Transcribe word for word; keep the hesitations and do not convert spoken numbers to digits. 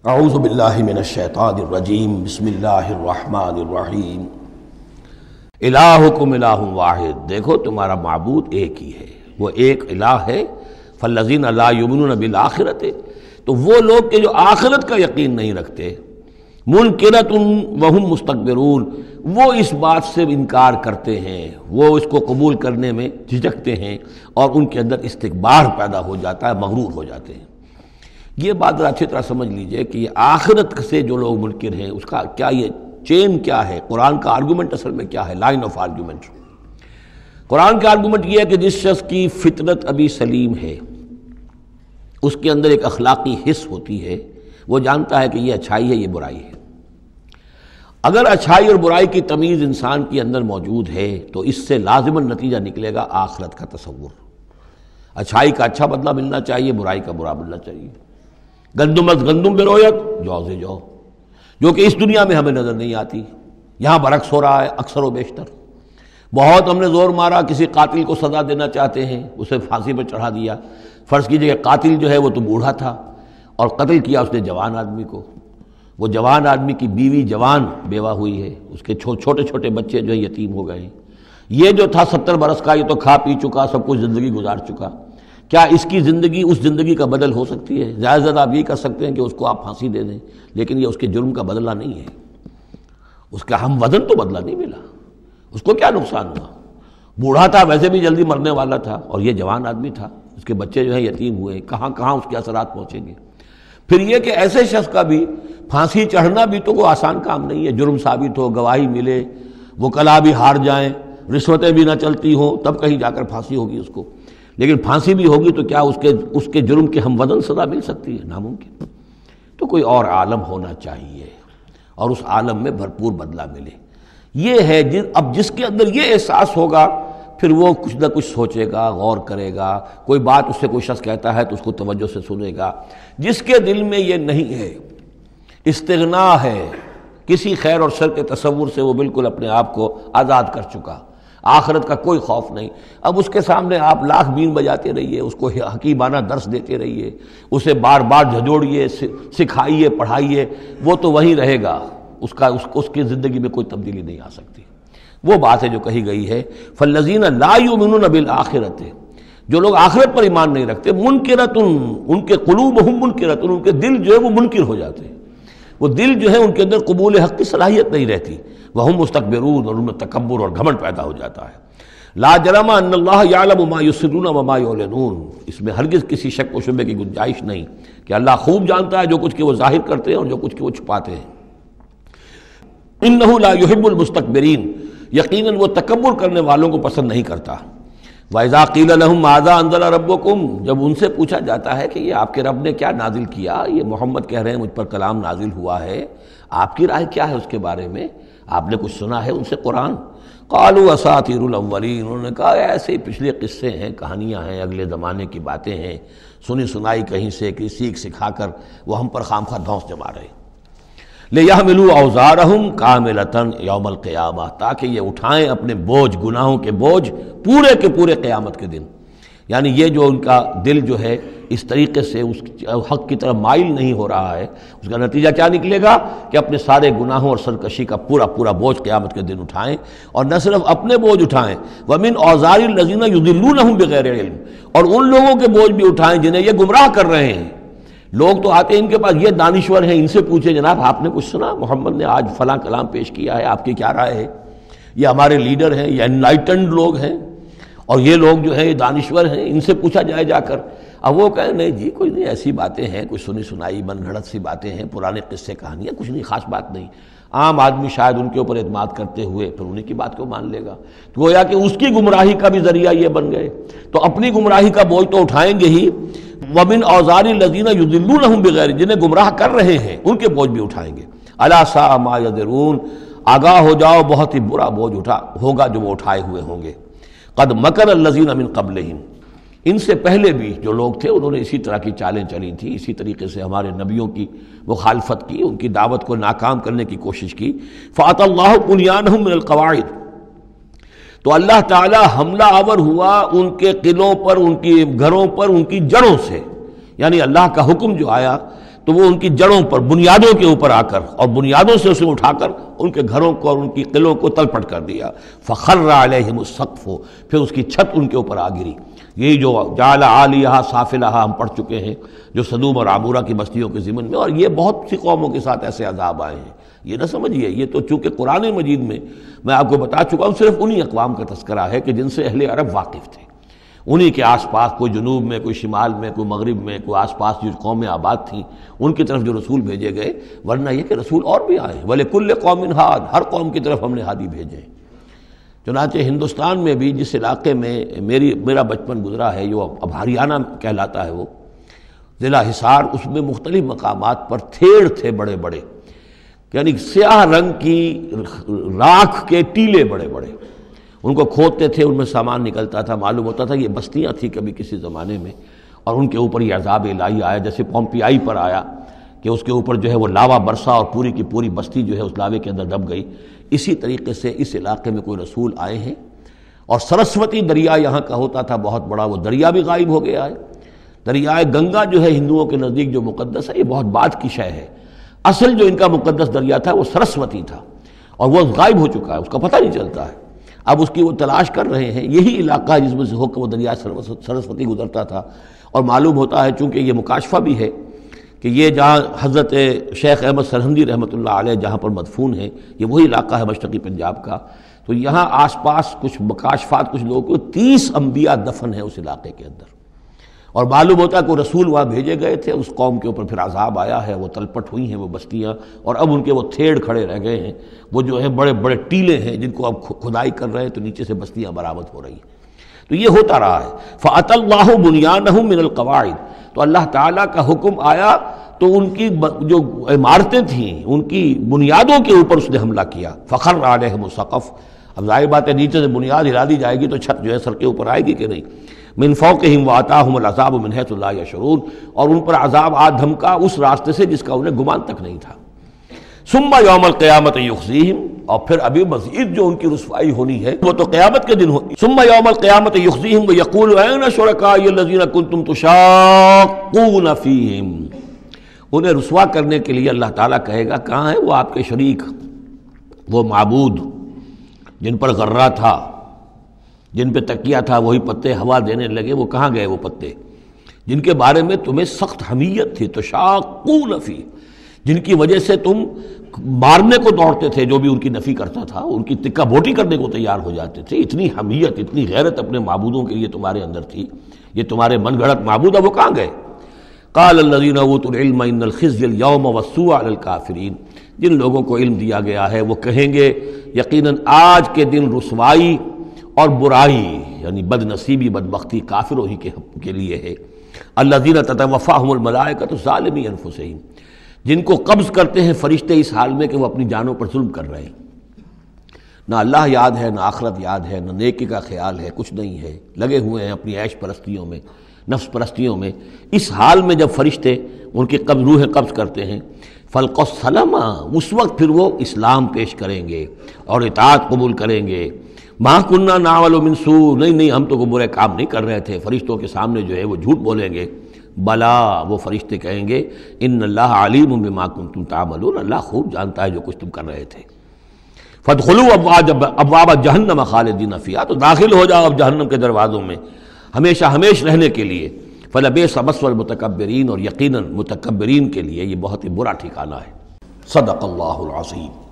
اعوذ باللہ من الشیطان الرجیم بسم اللہ الرحمن الرحیم الہکم الہ واحد، دیکھو تمہارا معبود ایک ہی ہے، وہ ایک الہ ہے۔ فالذین لا یؤمنون بالآخرۃ، تو وہ لوگ کہ جو آخرت کا یقین نہیں رکھتے، منکرۃ وہم مستکبرون، وہ اس بات سے انکار کرتے ہیں، وہ اس کو قبول کرنے میں جھجکتے ہیں اور ان کے اندر استکبار پیدا ہو جاتا ہے، مغرور ہو جاتے ہیں۔ یہ بات ذرا اچھی طرح سمجھ لیجئے کہ یہ آخرت سے جو لوگ منکر ہیں اس کا کیا یہ چین کیا ہے، قرآن کا آرگومنٹ اصل میں کیا ہے، لائن آف آرگومنٹ۔ قرآن کا آرگومنٹ یہ ہے کہ جس شخص کی فطرت ابھی سلیم ہے، اس کے اندر ایک اخلاقی حس ہوتی ہے، وہ جانتا ہے کہ یہ اچھائی ہے، یہ برائی ہے۔ اگر اچھائی اور برائی کی تمیز انسان کے اندر موجود ہے تو اس سے لازماً نتیجہ نکلے گا آخرت کا تصور۔ اچھائی کا اچھا بدلہ ملنا چاہیے، برائی کا برا ملنا چاہیے۔ گندم از گندم بے رویت، جو سے جو، جو کہ اس دنیا میں ہمیں نظر نہیں آتی، یہاں برعکس ہو رہا ہے اکثر و بیشتر۔ بہت ہم نے زور مارا، کسی قاتل کو سزا دینا چاہتے ہیں، اسے پھانسی پر چڑھا دیا۔ فرض کیجئے کہ قاتل جو ہے وہ تو بوڑھا تھا اور قتل کیا اس نے جوان آدمی کو، وہ جوان آدمی کی بیوی جوان بیوہ ہوئی ہے، اس کے چھوٹے چھوٹے بچے جو یتیم ہو گئے ہیں۔ یہ جو تھا ستر برس کا، یہ تو کھا پی چکا، سب کچھ زندگی گزار چکا، کیا اس کی زندگی اس زندگی کا بدل ہو سکتی ہے؟ زیادہ زیادہ آپ یہ کر سکتے ہیں کہ اس کو آپ پھانسی دے دیں، لیکن یہ اس کے جرم کا بدلہ نہیں ہے، اس کا ہم وزن تو بدلہ نہیں ملا۔ اس کو کیا نقصان ہوا؟ بوڑھا تھا، ویسے بھی جلدی مرنے والا تھا، اور یہ جوان آدمی تھا، اس کے بچے جو ہیں یتیم ہوئے، کہاں کہاں اس کے اثرات پہنچیں گے۔ پھر یہ کہ ایسے شخص کا بھی پھانسی چڑھنا بھی تو کوئی آسان کام نہیں ہے، جرم ثابت ہو، گواہی ملے، وکلاء بھی ہار جائیں، رشوتیں بھی نہ چلتی ہوں، تب کہیں جا کر پھانسی ہوگی اس کو۔ لیکن پھانسی بھی ہوگی تو کیا اس کے اس کے جرم کے ہم وزن سزا مل سکتی ہے؟ ناممکن۔ تو کوئی اور عالم ہونا چاہیے اور اس عالم میں بھرپور بدلہ ملے۔ یہ ہے جس اب جس کے اندر یہ احساس ہوگا، پھر وہ کچھ نہ کچھ سوچے گا، غور کرے گا، کوئی بات اس سے کوئی شخص کہتا ہے تو اس کو توجہ سے سنے گا۔ جس کے دل میں یہ نہیں ہے، استغنا ہے، کسی خیر اور شر کے تصور سے وہ بالکل اپنے آپ کو آزاد کر چکا، آخرت کا کوئی خوف نہیں، اب اس کے سامنے آپ لاکھ بین بجاتے رہیے، اس کو حکیمانہ درس دیتے رہیے، اسے بار بار جھجوڑیے، سکھائیے، پڑھائیے، وہ تو وہیں رہے گا، اس کا اس, اس کی زندگی میں کوئی تبدیلی نہیں آ سکتی۔ وہ بات ہے جو کہی گئی ہے فالذین لا یؤمنون بالآخرۃ، جو لوگ آخرت پر ایمان نہیں رکھتے، منکرۃ، ان کے قلوبہم منکرۃ، ان کے دل جو ہے وہ منکر ہو جاتے ہیں، وہ دل جو ہے ان کے اندر قبول حق کی صلاحیت نہیں رہتی، وہم مستکبرون، اور ان میں تکبر اور گھمنڈ پیدا ہو جاتا ہے۔ لا جرم ان اللہ یعلم ما یسرون وما یعلنون، اس میں ہرگز کسی شک و شبے کی گنجائش نہیں کہ اللہ خوب جانتا ہے جو کچھ کہ وہ ظاہر کرتے ہیں اور جو کچھ کہ وہ چھپاتے ہیں۔ انہ لا یحب المستکبرین، یقیناً وہ تکبر کرنے والوں کو پسند نہیں کرتا۔ وَإِذَا قِيلَ لَهُمْ مَاذَا أَنزَلَ رَبُّكُمْ، جب ان سے پوچھا جاتا ہے کہ یہ آپ کے رب نے کیا نازل کیا، یہ محمد کہہ رہے ہیں مجھ پر کلام نازل ہوا ہے، آپ کی رائے کیا ہے اس کے بارے میں، آپ نے کچھ سنا ہے ان سے قرآن؟ قالوا اساطیر الاولین، انہوں نے کہا ایسے ہی پچھلے قصے ہیں، کہانیاں ہیں، اگلے زمانے کی باتیں ہیں، سنی سنائی کہیں سے، کسی سیکھ سکھا کر وہ ہم پر خامخواہ دھونس جما رہے ہیں۔ لِيَحْمِلُوا أَوْزَارَهُمْ كَامِلَةً يَوْمَ الْقِيَامَةِ، تاکہ یہ اٹھائیں اپنے بوجھ، گناہوں کے بوجھ پورے کے پورے قیامت کے دن۔ یعنی یہ جو ان کا دل جو ہے اس طریقے سے اس حق کی طرف مائل نہیں ہو رہا ہے، اس کا نتیجہ کیا نکلے گا کہ اپنے سارے گناہوں اور سرکشی کا پورا پورا بوجھ قیامت کے دن اٹھائیں، اور نہ صرف اپنے بوجھ اٹھائیں، وَمِنْ أَوْزَارِ الَّذِينَ يُضِلُّونَهُمْ بِغَيْرِ عِلْمٍ، اور ان لوگوں کے بوجھ بھی اٹھائیں جنہیں یہ گمراہ کر رہے ہیں۔ لوگ تو آتے ہیں ان کے پاس، یہ دانشور ہیں، ان سے پوچھیں جناب آپ نے کچھ سنا، محمد نے آج فلاں کلام پیش کیا ہے، آپ کی کیا رائے ہے؟ یہ ہمارے لیڈر ہیں، یہ انلائٹنڈ لوگ ہیں، اور یہ لوگ جو ہیں یہ دانشور ہیں، ان سے پوچھا جائے جا کر۔ اب وہ کہیں نہیں جی کوئی نہیں، ایسی باتیں ہیں، کچھ سنی سنائی من گھڑت سی باتیں ہیں، پرانے قصے کہانیاں، کچھ نہیں، خاص بات نہیں۔ عام آدمی شاید ان کے اوپر اعتماد کرتے ہوئے پھر انہیں کی بات کو مان لے گا، تو گویا کہ اس کی گمراہی کا بھی ذریعہ یہ بن گئے، تو اپنی گمراہی کا بوجھ تو اٹھائیں گے ہی، وَمِنْ أَوْزَارِ الَّذِينَ يُضِلُّونَهُمْ بِغَيْرِ، جنہیں گمراہ کر رہے ہیں ان کے بوجھ بھی اٹھائیں گے۔ أَلَا سَاءَ مَا يَزِرُونَ، آگاہ ہو جاؤ بہت ہی برا بوجھ اٹھا ہوگا جو وہ اٹھائے ہوئے ہوں گے۔ قَدْ مَكَرَ الَّذِينَ مِنْ قَبْلِهِمْ، ان سے پہلے بھی جو لوگ تھے انہوں نے اسی طرح کی چالیں چلی تھیں، اسی طریقے سے ہمارے نبیوں کی مخالفت کی، ان کی دعوت کو ناکام کرنے کی کوشش کی۔ فَأَتَى اللَّهُ بُنْيَانَهُم مِنَ الْقَوَاعِدِ، تو اللہ تعالی حملہ آور ہوا ان کے قلعوں پر، ان کی گھروں پر، ان کی جڑوں سے، یعنی اللہ کا حکم جو آیا تو وہ ان کی جڑوں پر، بنیادوں کے اوپر آ کر، اور بنیادوں سے اسے اٹھا کر ان کے گھروں کو اور ان کی قلعوں کو تلپٹ کر دیا. فخر علیہم السقف، پھر اس کی چھت ان کے اوپر آ گری. یہی جو جعل عالیہا سافلہا ہم پڑھ چکے ہیں، جو سدوم اور عمورہ کی بستیوں کے ضمن میں، اور یہ بہت سی قوموں کے ساتھ ایسے عذاب آئے ہیں. یہ نہ سمجھیے، یہ تو چونکہ قرآن مجید میں میں آپ کو بتا چکا ہوں صرف انہی اقوام کا تذکرہ ہے کہ جن سے اہل عرب واقف تھے، انہی کے آس پاس، کوئی جنوب میں، کوئی شمال میں، کوئی مغرب میں، کوئی آس پاس جو قومیں آباد تھیں ان کی طرف جو رسول بھیجے گئے. ورنہ یہ کہ رسول اور بھی آئے، وَلِكُلِّ قَوْمٍ ہاد، ہر قوم کی طرف ہم نے ہادی بھیجے. چنانچہ ہندوستان میں بھی جس علاقے میں میری میرا بچپن گزرا ہے، جو اب ہریانہ کہلاتا ہے، وہ ضلع حصار، اس میں مختلف مقامات پر تھیڑ تھے بڑے بڑے، یعنی سیاہ رنگ کی راکھ کے ٹیلے بڑے بڑے، ان کو کھودتے تھے، ان میں سامان نکلتا تھا. معلوم ہوتا تھا یہ بستیاں تھیں کبھی کسی زمانے میں، اور ان کے اوپر یہ عذاب الہی آیا، جیسے پومپیائی پر آیا کہ اس کے اوپر جو ہے وہ لاوا برسا اور پوری کی پوری بستی جو ہے اس لاوے کے اندر دب گئی. اسی طریقے سے اس علاقے میں کوئی رسول آئے ہیں، اور سرسوتی دریا یہاں کا ہوتا تھا بہت بڑا، وہ دریا بھی غائب ہو گیا ہے. دریائے گنگا جو ہے ہندوؤں کے نزدیک جو مقدس ہے، یہ بہت بعد کی شے ہے. اصل جو ان کا مقدس دریا تھا وہ سرسوتی تھا، اور وہ غائب ہو چکا ہے، اس کا پتہ نہیں چلتا ہے. اب اس کی وہ تلاش کر رہے ہیں. یہی علاقہ ہے جس میں سے ہو کر وہ دریا سرسوتی گزرتا تھا. اور معلوم ہوتا ہے چونکہ یہ مکاشفہ بھی ہے کہ یہ جہاں حضرت شیخ احمد سرہندی رحمۃ اللہ علیہ جہاں پر مدفون ہیں، یہ وہی علاقہ ہے مشرقی پنجاب کا. تو یہاں آس پاس کچھ مکاشفات، کچھ لوگوں کو تیس انبیاء دفن ہیں اس علاقے کے اندر. اور معلوم ہوتا ہے کہ رسول وہاں بھیجے گئے تھے، اس قوم کے اوپر پھر عذاب آیا ہے، وہ تلپٹ ہوئی ہیں وہ بستیاں، اور اب ان کے وہ تھیڑ کھڑے رہ گئے ہیں. وہ جو ہیں بڑے بڑے ٹیلے ہیں جن کو اب کھدائی کر رہے ہیں تو نیچے سے بستیاں برآمد ہو رہی ہیں. تو یہ ہوتا رہا ہے. فَأَتَى اللَّهُ بُنْيَانَهُم مِّنَ الْقَوَاعِدِ، تو اللہ تعالیٰ کا حکم آیا تو ان کی جو عمارتیں تھیں ان کی بنیادوں کے اوپر اس نے حملہ کیا. فَخَرَّ عَلَيْهِمُ السَّقْفُ، اب ظاہر بات ہے نیچے سے بنیاد ہلا دی جائے گی تو چھت جو ہے سر کے اوپر آئے گی کہ نہیں. من فوقہم وآتاہم العذاب من حیث لا یشعرون، اور ان پر عذاب آ دھمکا اس راستے سے جس کا انہیں گمان تک نہیں تھا. ثم یوم القیامت یخزیہم، اور پھر ابھی مزید جو ان کی رسوائی ہونی ہے وہ تو قیامت کے دن ہوگی. ثم یوم القیامت یخزیہم ویقول این شرکائی الذین کنتم تشاقون فیہم، انہیں رسوا کرنے کے لیے اللہ تعالیٰ کہے گا کہاں ہے وہ آپ کے شریک، وہ معبود جن پر غرہ تھا، جن پہ تکیہ تھا، وہی پتے ہوا دینے لگے، وہ کہاں گئے وہ پتے جن کے بارے میں تمہیں سخت حمیت تھی. تشاقون فی، جن کی وجہ سے تم مارنے کو دوڑتے تھے جو بھی ان کی نفی کرتا تھا، ان کی تکہ بوٹی کرنے کو تیار ہو جاتے تھے. اتنی حمیت، اتنی غیرت اپنے معبودوں کے لیے تمہارے اندر تھی. یہ تمہارے من گھڑت معبود اب وہ کہاں گئے؟ قال الذین اوتوا العلم ان الخزي اليوم والسوء على الكافرین، جن لوگوں کو علم دیا گیا ہے وہ کہیں گے یقیناً آج کے دن رسوائی اور برائی یعنی بد نصیبی، بدبختی کافروں ہی کے لیے ہے. الذین تتوفاہم الملائکۃ ظالمی انفسہم، جن کو قبض کرتے ہیں فرشتے اس حال میں کہ وہ اپنی جانوں پر ظلم کر رہے ہیں. نہ اللہ یاد ہے، نہ آخرت یاد ہے، نہ نیکی کا خیال ہے، کچھ نہیں ہے، لگے ہوئے ہیں اپنی عیش پرستیوں میں، نفس پرستیوں میں. اس حال میں جب فرشتے ان کی قبض روح قبض کرتے ہیں، فلقوا السلام، اس وقت پھر وہ اسلام پیش کریں گے اور اطاعت قبول کریں گے. ما کننا نعمل من سوء، نہیں نہیں ہم تو کوئی برے کام نہیں کر رہے تھے. فرشتوں کے سامنے جو ہے وہ جھوٹ بولیں گے. بلا، وہ فرشتے کہیں گے ان اللہ علیم بما کنتم تعملون، اللہ خوب جانتا ہے جو کچھ تم کر رہے تھے. فادخلوا ابواب جہنم خالدین فیہا، تو داخل ہو جاؤ اب جہنم کے دروازوں میں ہمیشہ ہمیش رہنے کے لیے. فلبئس مثوى المتکبرین، اور یقیناً متکبرین کے لیے یہ بہت ہی برا ٹھکانہ ہے. صدق اللہ العظیم.